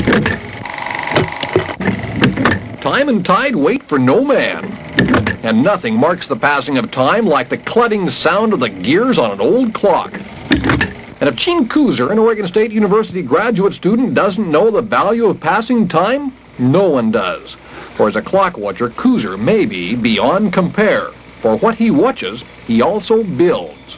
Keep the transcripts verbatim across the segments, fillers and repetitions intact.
Time and tide wait for no man. And nothing marks the passing of time like the cludding sound of the gears on an old clock. And if Gene Kuzer, an Oregon State University graduate student, doesn't know the value of passing time, no one does. For as a clock watcher, Kuzer may be beyond compare. For what he watches, he also builds.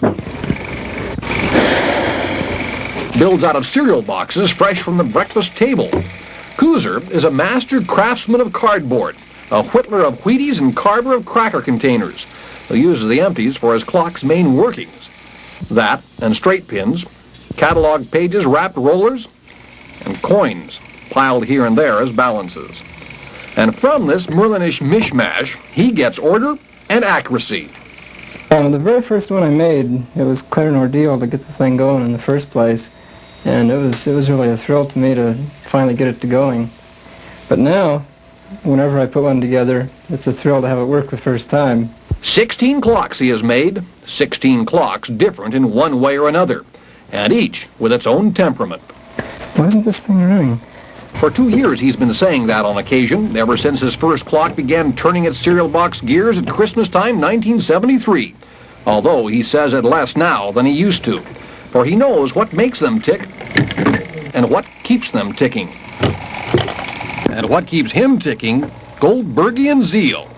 Builds out of cereal boxes fresh from the breakfast table. Kuzer is a master craftsman of cardboard, a whittler of Wheaties and carver of cracker containers, who uses the empties for his clock's main workings. That and straight pins, catalog pages, wrapped rollers, and coins piled here and there as balances. And from this Merlinish mishmash, he gets order and accuracy. Um, the very first one I made, it was quite an ordeal to get the thing going in the first place. And it was, it was really a thrill to me to finally get it to going. But now, whenever I put one together, it's a thrill to have it work the first time. Sixteen clocks he has made, sixteen clocks different in one way or another, and each with its own temperament. Why isn't this thing running? For two years he's been saying that on occasion, ever since his first clock began turning its cereal box gears at Christmas time nineteen seventy-three. Although he says it less now than he used to, for he knows what makes them tick and what keeps them ticking. And what keeps him ticking, Goldbergian zeal.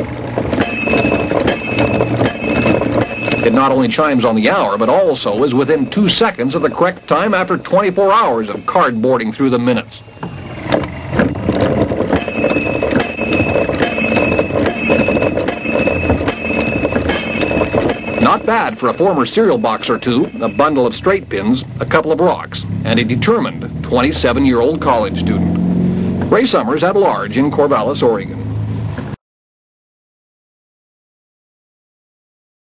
It not only chimes on the hour, but also is within two seconds of the correct time after twenty-four hours of cardboarding through the minutes. Not bad for a former cereal box or two, a bundle of straight pins, a couple of rocks, and a determined twenty-seven-year-old college student. Ray Summers at large in Corvallis, Oregon.